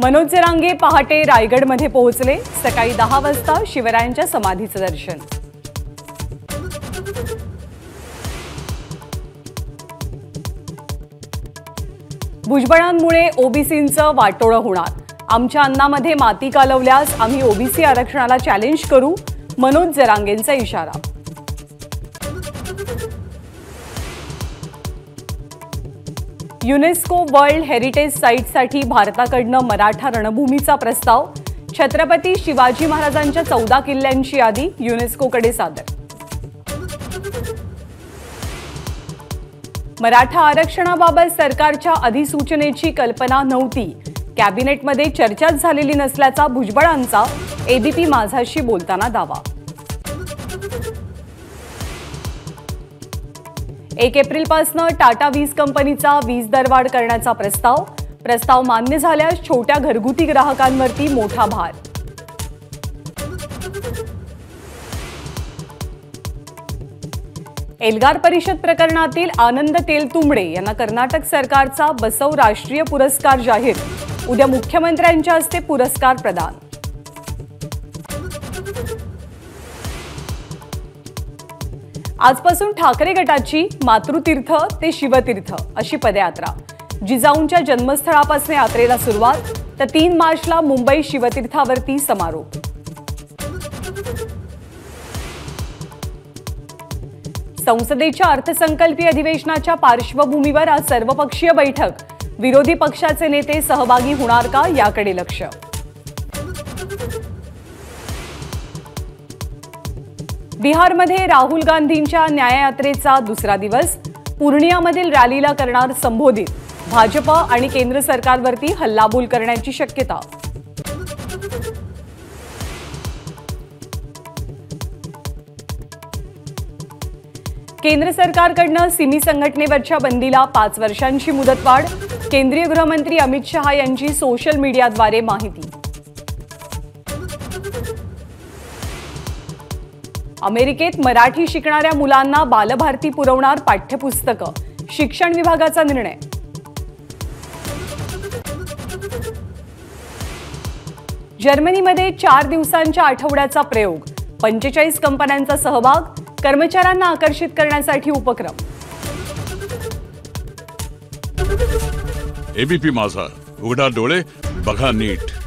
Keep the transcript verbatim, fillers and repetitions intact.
मनोज जरांगे पहाटे रायगडमध्ये पोहोचले। सकाळी दहा वाजता शिवरायांच्या समाधीचं दर्शन। भुजबळांमुळे ओबीसींचं वाटोळं होणार। आमच्या अन्नामध्ये माती कालवल्यास आम्ही ओबीसी आरक्षणाला चॅलेंज करू, मनोज जरांगेंचा इशारा। युनेस्को वर्ल्ड हेरिटेज साइटसाठी भारताकडनं मराठा रणभूमीचा प्रस्ताव। छत्रपती शिवाजी महाराजांच्या चौदा किल्ल्यांची यादी युनेस्कोकडे सादर। मराठा आरक्षणाबाबत सरकारच्या अधिसूचनेची कल्पना नव्हती। कॅबिनेटमध्ये चर्चाच झालेली नसल्याचा भुजबळांचा एबीपी माझाशी बोलताना दावा। एक एप्रिल पासून टाटा वीज कंपनीचा वीज दरवाढ करण्याचा प्रस्ताव। प्रस्ताव मान्य झाल्यास छोट्या घरगुती ग्राहकांवरती मोठा भार। एल्गार परिषद प्रकरणातील आनंद तेलतुंबडे यांना कर्नाटक सरकारचा बसव राष्ट्रीय पुरस्कार जाहीर। उद्या मुख्यमंत्र्यांच्या हस्ते पुरस्कार प्रदान। आजपासून ठाकरे गटाची मातृतीर्थ ते शिवतीर्थ अशी पदयात्रा। जिजाऊंच्या जन्मस्थळापासून यात्रेला सुरुवात, तर तीन मार्चला मुंबई शिवतीर्थावरती समारोप। संसदेच्या अर्थसंकल्पीय अधिवेशनाच्या पार्श्वभूमीवर आज सर्वपक्षीय बैठक। विरोधी पक्षाचे नेते सहभागी होणार का याकडे लक्ष। बिहारमध्ये राहुल गांधींच्या न्याययात्रेचा दुसरा दिवस। पूर्णियामधील रॅलीला करणार संबोधित। भाजप आणि केंद्र सरकारवरती हल्लाबोल करण्याची शक्यता। केंद्र सरकारकडनं सिमी संघटनेवरच्या बंदीला पाच वर्षांची मुदतवाढ। केंद्रीय गृहमंत्री अमित शहा यांची सोशल मीडियाद्वारे माहिती। अमेरिकेत मराठी शिकणाऱ्या मुलांना बालभारती पुरवणार पाठ्यपुस्तकं। शिक्षण विभागाचा निर्णय। जर्मनीमध्ये चार दिवसांच्या आठवड्याचा प्रयोग। पंचेचाळीस कंपन्यांचा सहभाग। कर्मचाऱ्यांना आकर्षित करण्यासाठी उपक्रम। एबीपी माझा, उघडा डोळे बघा नीट।